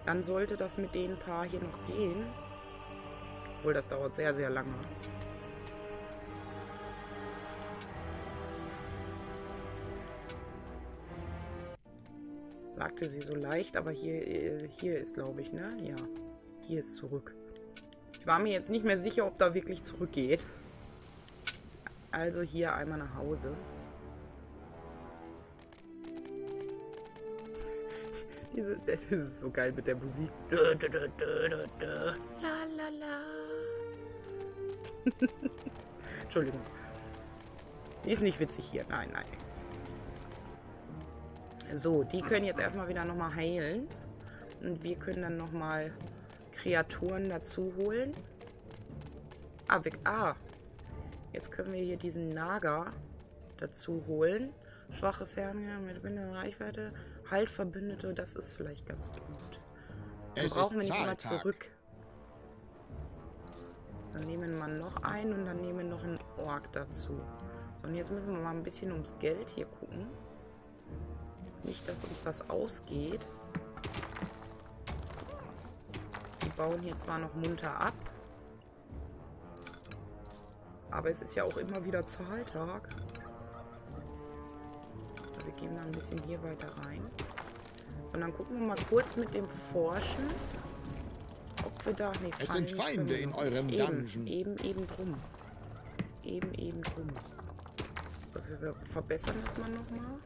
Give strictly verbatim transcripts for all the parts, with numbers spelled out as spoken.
Dann sollte das mit den paar hier noch gehen. Obwohl, das dauert sehr, sehr lange. Sagte sie so leicht, aber hier, hier ist, glaube ich, ne? Ja, hier ist zurück. Ich war mir jetzt nicht mehr sicher, ob da wirklich zurückgeht. Also hier einmal nach Hause. Diese, das ist so geil mit der Musik. La la la. Entschuldigung. Die ist nicht witzig hier. Nein, nein, ist nicht witzig. So, die können jetzt erstmal wieder nochmal heilen. Und wir können dann nochmal Kreaturen dazu holen. Ah, weg. Ah. Jetzt können wir hier diesen Naga dazu holen. Schwache Fernjäger mit begrenzter Reichweite. Halt Verbündete, das ist vielleicht ganz gut. Dann brauchen wir nicht immer zurück. Dann nehmen wir noch einen und dann nehmen wir noch einen Ork dazu. So, und jetzt müssen wir mal ein bisschen ums Geld hier gucken. Nicht, dass uns das ausgeht. Die bauen hier zwar noch munter ab. Aber es ist ja auch immer wieder Zahltag. Wir gehen mal ein bisschen hier weiter rein. So, und dann gucken wir mal kurz mit dem Forschen, ob wir da... Nee, es sind Feinde in eurem eben, Dungeon. Eben, eben drum. Eben, eben drum. Wir, wir verbessern das mal nochmal.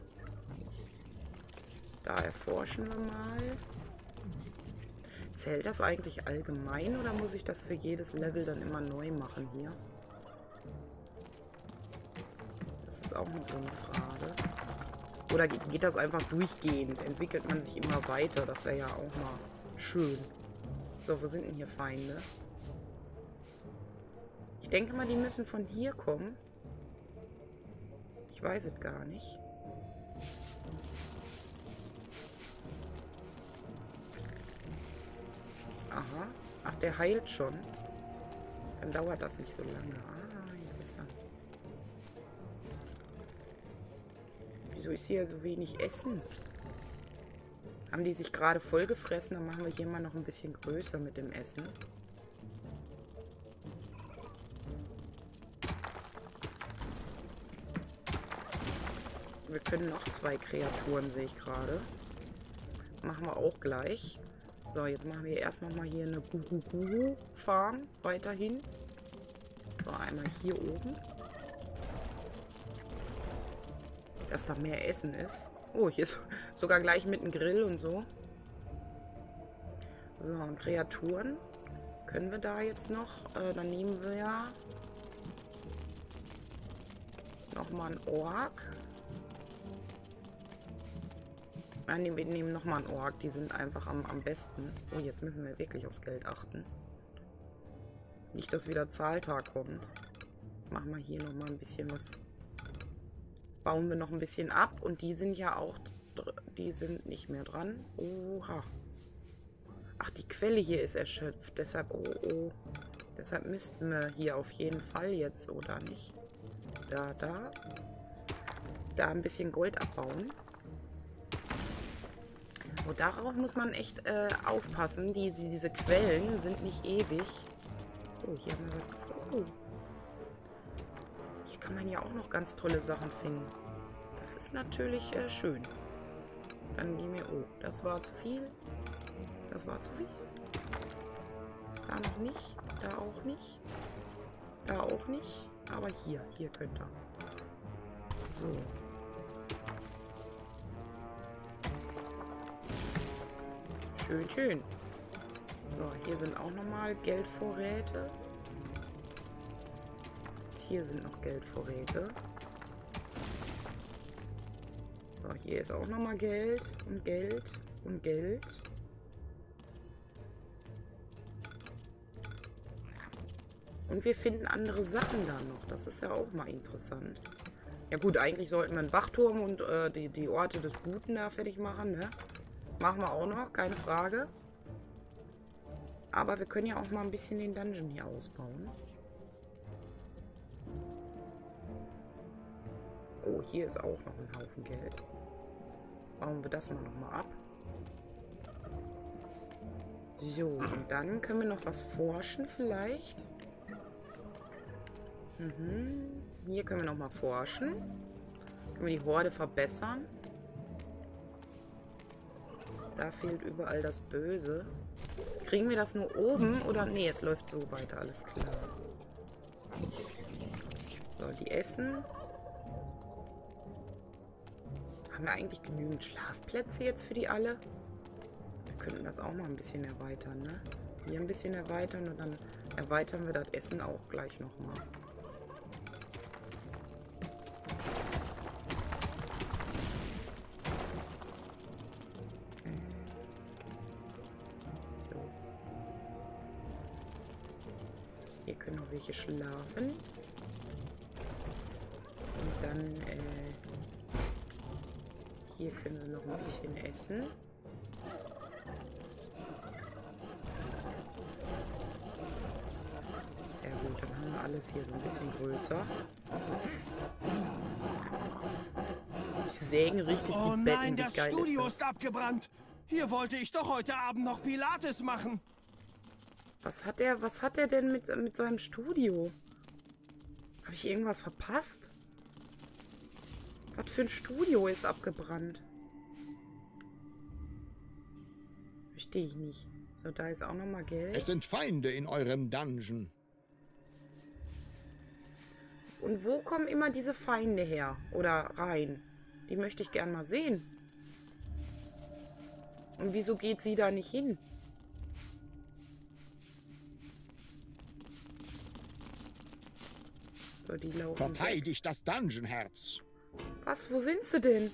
Da erforschen wir mal. Zählt das eigentlich allgemein oder muss ich das für jedes Level dann immer neu machen hier? Das ist auch noch so eine Frage. Oder geht das einfach durchgehend? Entwickelt man sich immer weiter? Das wäre ja auch mal schön. So, wo sind denn hier Feinde? Ich denke mal, die müssen von hier kommen. Ich weiß es gar nicht. Aha. Ach, der heilt schon. Dann dauert das nicht so lange. Ah, interessant. Wieso ist hier so wenig Essen? Haben die sich gerade vollgefressen? Dann machen wir hier mal noch ein bisschen größer mit dem Essen. Wir können noch zwei Kreaturen, sehe ich gerade. Machen wir auch gleich. So, jetzt machen wir erst noch mal hier eine Gugu-Gugu-Farm weiterhin. So, einmal hier oben. Dass da mehr Essen ist. Oh, hier ist sogar gleich mit einem Grill und so. So, und Kreaturen. Können wir da jetzt noch? Äh, dann nehmen wir ja nochmal einen Ork. Nein, wir nehmen nochmal einen Ork. Die sind einfach am, am besten. Oh, jetzt müssen wir wirklich aufs Geld achten. Nicht, dass wieder Zahltag kommt. Machen wir hier nochmal ein bisschen was. Bauen wir noch ein bisschen ab. Und die sind ja auch... Die sind nicht mehr dran. Oha. Ach, die Quelle hier ist erschöpft. Deshalb... Oh, oh. Deshalb müssten wir hier auf jeden Fall jetzt, oder nicht? Da, da. Da ein bisschen Gold abbauen. Und darauf muss man echt äh, aufpassen. Die, die, diese Quellen sind nicht ewig. Oh, hier haben wir was gefunden. Oh. Hier kann man ja auch noch ganz tolle Sachen finden. Das ist natürlich äh, schön. Dann gehen wir... Oh, das war zu viel. Das war zu viel. Da noch nicht. Da auch nicht. Da auch nicht. Aber hier. Hier könnt ihr. So. Schön, schön. So, hier sind auch nochmal Geldvorräte. Hier sind noch Geldvorräte. So, hier ist auch nochmal Geld und Geld und Geld. Und wir finden andere Sachen da noch. Das ist ja auch mal interessant. Ja gut, eigentlich sollten wir einen Wachturm und äh, die, die Orte des Guten da fertig machen, ne? Machen wir auch noch, keine Frage. Aber wir können ja auch mal ein bisschen den Dungeon hier ausbauen. Oh, hier ist auch noch ein Haufen Geld. Bauen wir das mal nochmal ab. So, und dann können wir noch was forschen vielleicht. Mhm. Hier können wir noch mal forschen. Können wir die Horde verbessern. Da fehlt überall das Böse. Kriegen wir das nur oben oder... Nee, es läuft so weiter, alles klar. So, die essen. Haben wir eigentlich genügend Schlafplätze jetzt für die alle? Wir könnten das auch mal ein bisschen erweitern, ne? Hier ein bisschen erweitern und dann erweitern wir das Essen auch gleich nochmal. Hier können noch welche schlafen. Und dann, äh, hier können sie noch ein bisschen essen. Sehr gut, dann haben wir alles hier so ein bisschen größer. Die sägen richtig oh die Betten. Nein, Wie das geil Studio ist ist abgebrannt. Hier wollte ich doch heute Abend noch Pilates machen. Was hat er, was hat er denn mit, mit seinem Studio? Habe ich irgendwas verpasst? Was für ein Studio ist abgebrannt? Verstehe ich nicht. So, da ist auch nochmal Geld. Es sind Feinde in eurem Dungeon. Und wo kommen immer diese Feinde her? Oder rein? Die möchte ich gern mal sehen. Und wieso geht sie da nicht hin? So, die laufen Verteidigt das Dungeon-Herz. Was? Wo sind sie denn?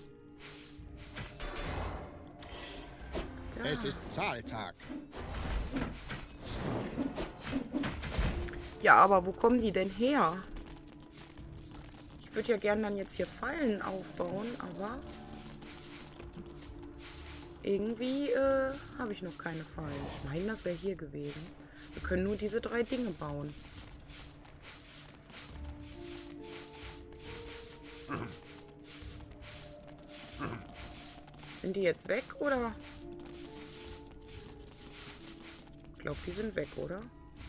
Da. Es ist Zahltag. Ja, aber wo kommen die denn her? Ich würde ja gern dann jetzt hier Fallen aufbauen, aber irgendwie äh, habe ich noch keine Fallen. Ich meine, das wäre hier gewesen. Wir können nur diese drei Dinge bauen. Sind die jetzt weg, oder? Ich glaube, die sind weg, oder?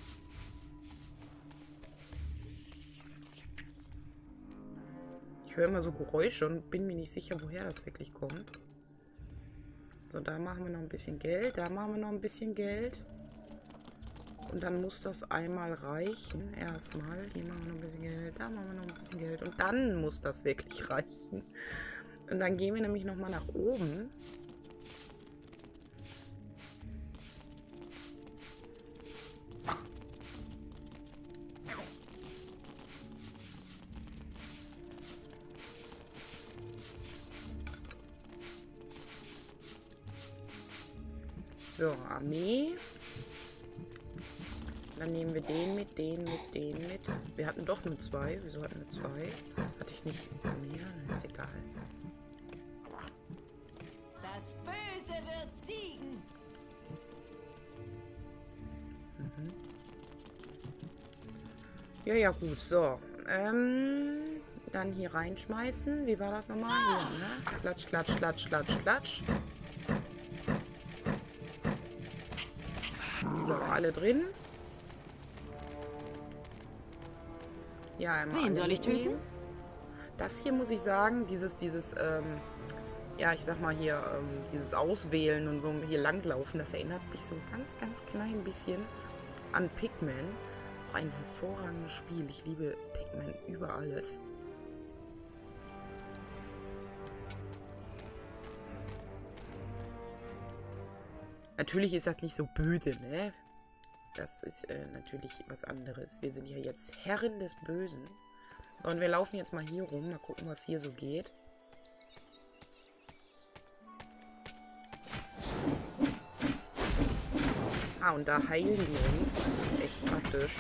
Ich höre immer so Geräusche und bin mir nicht sicher, woher das wirklich kommt. So, da machen wir noch ein bisschen Geld. Da machen wir noch ein bisschen Geld. Und dann muss das einmal reichen. Erstmal. Hier machen wir noch ein bisschen Geld. Da machen wir noch ein bisschen Geld. Und dann muss das wirklich reichen. Und dann gehen wir nämlich nochmal nach oben. So, Armee. Dann nehmen wir den mit, den mit, den mit. Wir hatten doch nur zwei. Wieso hatten wir zwei? Hatte ich nicht mehr? Ist egal. Das Böse wird siegen. Mhm. Ja, ja, gut. So. Ähm, dann hier reinschmeißen. Wie war das nochmal? Hier, ne? Klatsch, klatsch, klatsch, klatsch, klatsch. So, alle drin. Ja, einmal. Wen soll ich mitnehmen. töten? Das hier muss ich sagen, dieses, dieses, ähm, ja, ich sag mal hier, ähm, dieses Auswählen und so hier langlaufen, das erinnert mich so ein ganz, ganz klein bisschen an Pikmin. Auch ein hervorragendes Spiel. Ich liebe Pikmin über alles. Natürlich ist das nicht so böse, ne? Das ist äh, natürlich was anderes. Wir sind ja jetzt Herren des Bösen. So, und wir laufen jetzt mal hier rum. Mal gucken, was hier so geht. Ah, und da heilen die uns. Das ist echt praktisch.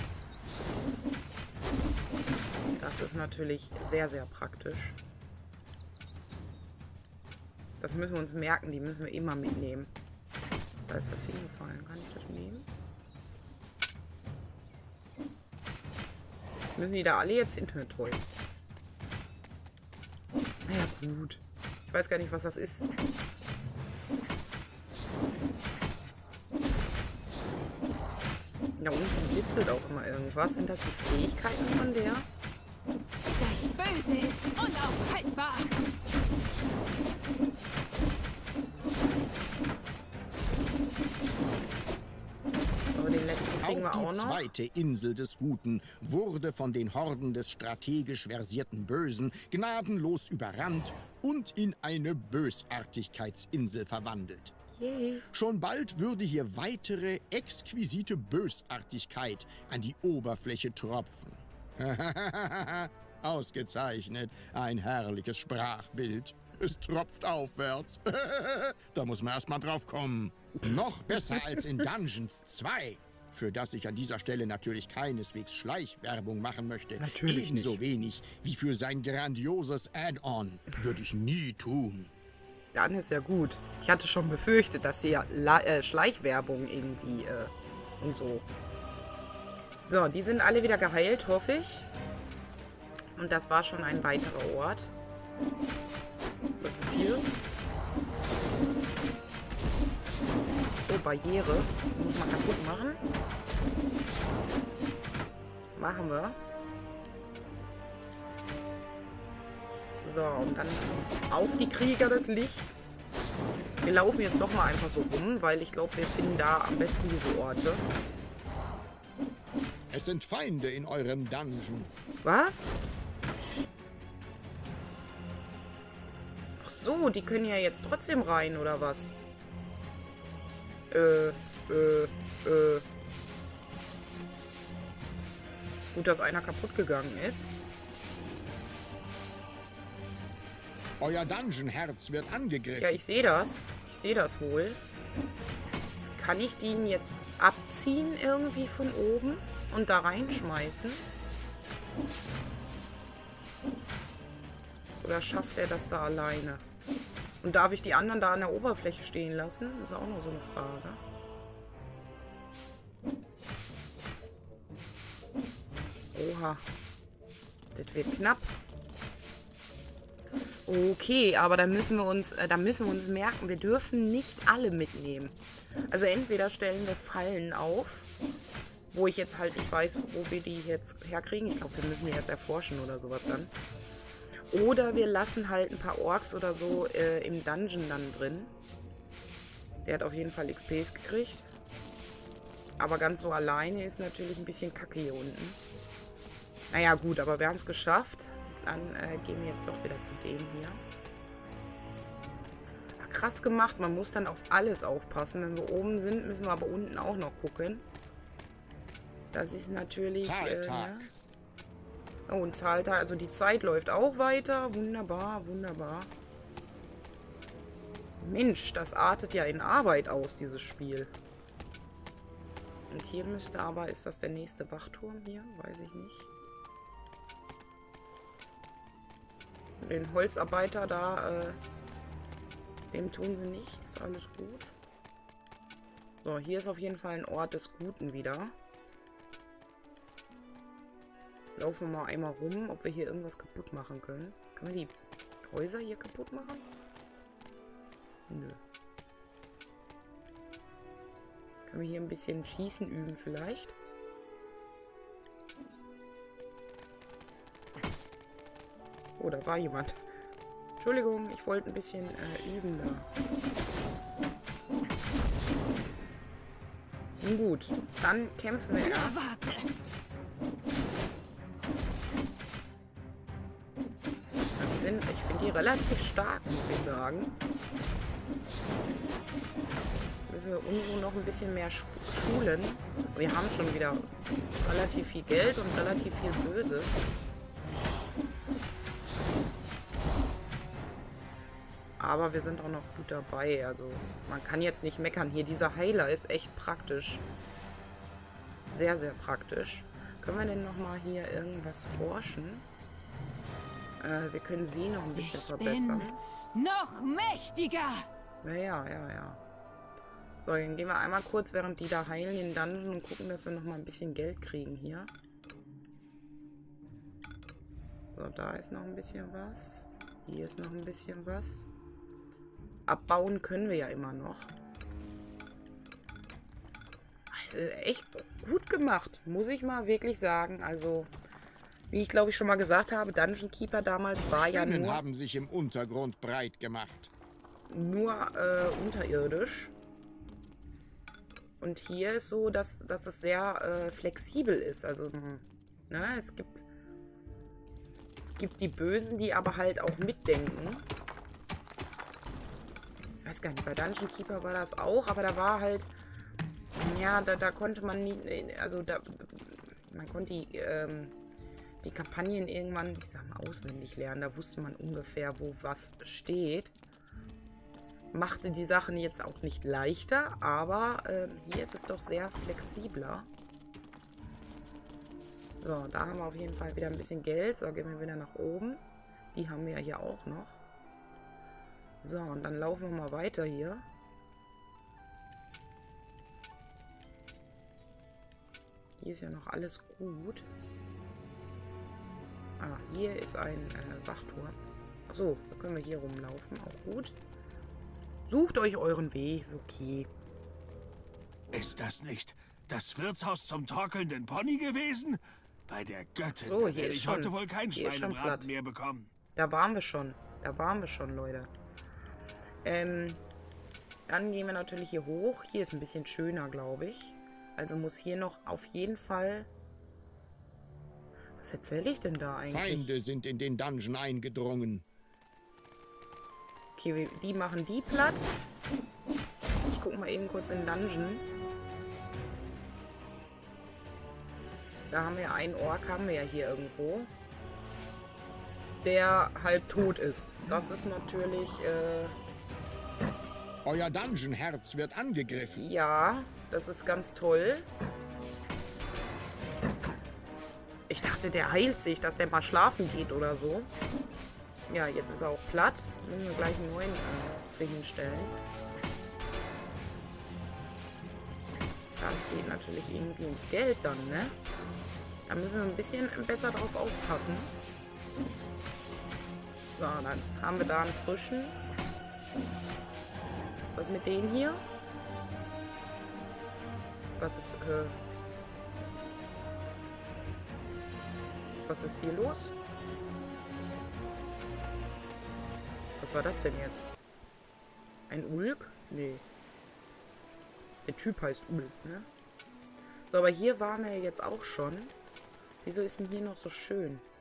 Das ist natürlich sehr, sehr praktisch. Das müssen wir uns merken. Die müssen wir immer mitnehmen. Da ist was hingefallen. Kann ich das nehmen? Müssen die da alle jetzt Inventory? Naja, gut. Ich weiß gar nicht, was das ist. Da unten blitzelt auch immer irgendwas. Sind das die Fähigkeiten von der? Das Böse ist unaufhaltbar. Aber den letzten kriegen wir Auch auch die noch. zweite Insel des Guten wurde von den Horden des strategisch versierten Bösen gnadenlos überrannt und in eine Bösartigkeitsinsel verwandelt. Yay. Schon bald würde hier weitere exquisite Bösartigkeit an die Oberfläche tropfen. Ausgezeichnet, ein herrliches Sprachbild. Es tropft aufwärts. Da muss man erst mal drauf kommen. Noch besser als in Dungeons zwei, für das ich an dieser Stelle natürlich keineswegs Schleichwerbung machen möchte. Natürlich Ebenso nicht. wenig wie für sein grandioses Add-on würde ich nie tun. Dann ist ja gut. Ich hatte schon befürchtet, dass sie ja La äh, Schleichwerbung irgendwie äh, und so. So, die sind alle wieder geheilt, hoffe ich. Und das war schon ein weiterer Ort. Was ist hier? So, Barriere. Muss man kaputt machen. Machen wir. So, und dann auf die Krieger des Lichts. Wir laufen jetzt doch mal einfach so rum, weil ich glaube, wir finden da am besten diese Orte. Es sind Feinde in eurem Dungeon. Was? Ach so, die können ja jetzt trotzdem rein, oder was? Äh, äh, äh. Gut, dass einer kaputt gegangen ist. Euer Dungeon-Herz wird angegriffen. Ja, ich sehe das. Ich sehe das wohl. Kann ich den jetzt abziehen irgendwie von oben und da reinschmeißen? Oder schafft er das da alleine? Und darf ich die anderen da an der Oberfläche stehen lassen? Das ist auch noch so eine Frage. Oha. Das wird knapp. Okay, aber da müssen wir uns, äh, da müssen wir uns merken, wir dürfen nicht alle mitnehmen. Also entweder stellen wir Fallen auf, wo ich jetzt halt nicht weiß, wo wir die jetzt herkriegen. Ich glaube, wir müssen die erst erforschen oder sowas dann. Oder wir lassen halt ein paar Orks oder so äh, im Dungeon dann drin. Der hat auf jeden Fall X Ps gekriegt. Aber ganz so alleine ist natürlich ein bisschen kacke hier unten. Naja gut, aber wir haben es geschafft. Dann äh, gehen wir jetzt doch wieder zu dem hier. Ja, krass gemacht. Man muss dann auf alles aufpassen. Wenn wir oben sind, müssen wir aber unten auch noch gucken. Das ist natürlich... Äh, ne? Oh, ein Zahltag. Also die Zeit läuft auch weiter. Wunderbar, wunderbar. Mensch, das artet ja in Arbeit aus, dieses Spiel. Und hier müsste aber... Ist das der nächste Wachturm hier? Weiß ich nicht. Den Holzarbeiter da, äh, dem tun sie nichts. Alles gut. So, hier ist auf jeden Fall ein Ort des Guten wieder. Laufen wir mal einmal rum, ob wir hier irgendwas kaputt machen können. Können wir die Häuser hier kaputt machen? Nö. Können wir hier ein bisschen Schießen üben vielleicht? Oh, da war jemand. Entschuldigung, ich wollte ein bisschen äh, üben da. Nun gut, dann kämpfen wir erst. Die sind, ich finde die relativ stark, muss ich sagen. Müssen wir umso noch ein bisschen mehr schulen. Wir haben schon wieder relativ viel Geld und relativ viel Böses. Aber wir sind auch noch gut dabei. Also man kann jetzt nicht meckern. Hier, dieser Heiler ist echt praktisch. Sehr, sehr praktisch. Können wir denn nochmal hier irgendwas forschen? Äh, wir können sie noch ein bisschen ich verbessern. Bin noch mächtiger! Ja, ja, ja, ja. So, dann gehen wir einmal kurz, während die da heilen, in den Dungeon und gucken, dass wir nochmal ein bisschen Geld kriegen hier. So, da ist noch ein bisschen was. Hier ist noch ein bisschen was. Abbauen können wir ja immer noch. Das ist echt gut gemacht, muss ich mal wirklich sagen. Also, wie ich glaube ich schon mal gesagt habe, Dungeon Keeper damals war ja Spinnen nur, haben sich im Untergrund breit gemacht. nur äh, unterirdisch. Und hier ist so, dass, dass es sehr äh, flexibel ist. Also, ne, es gibt, es gibt die Bösen, die aber halt auch mitdenken. Ich weiß gar nicht, bei Dungeon Keeper war das auch, aber da war halt, ja, da, da konnte man nie, also da, man konnte die, ähm, die Kampagnen irgendwann, ich sag mal, auswendig lernen. Da wusste man ungefähr, wo was steht. Machte die Sachen jetzt auch nicht leichter, aber äh, hier ist es doch sehr flexibler. So, da haben wir auf jeden Fall wieder ein bisschen Geld. So, gehen wir wieder nach oben. Die haben wir ja hier auch noch. So, und dann laufen wir mal weiter hier. Hier ist ja noch alles gut. Ah, hier ist ein äh, Wachturm. Achso, da können wir hier rumlaufen. Auch gut. Sucht euch euren Weg, ist okay. Ist das nicht das Wirtshaus zum torkelnden Pony gewesen? Bei der Göttin So, da hier werde ist ich schon- heute wohl keinen hier ist schon Schweinebraten platt. mehr bekommen. Da waren wir schon. Da waren wir schon, Leute. Ähm, dann gehen wir natürlich hier hoch. Hier ist ein bisschen schöner, glaube ich. Also muss hier noch auf jeden Fall... Was erzähle ich denn da eigentlich? Feinde sind in den Dungeon eingedrungen. Okay, wir- die machen die platt. Ich gucke mal eben kurz in den Dungeon. Da haben wir einen Ork, haben wir ja hier irgendwo. Der halb tot ist. Das ist natürlich, äh, Euer Dungeon-Herz wird angegriffen. ja, das ist ganz toll. Ich dachte, der heilt sich, dass der mal schlafen geht oder so. Ja, jetzt ist er auch platt. Müssen wir gleich einen neuen äh, für hinstellen. Das geht natürlich irgendwie ins Geld dann, ne? Da müssen wir ein bisschen besser drauf aufpassen. So, dann haben wir da einen frischen. Was mit denen hier? Was ist, äh... Was ist hier los? Was war das denn jetzt? Ein Ulk? Nee. Der Typ heißt Ulk, ne? So, aber hier waren wir jetzt auch schon. Wieso ist denn hier noch so schön?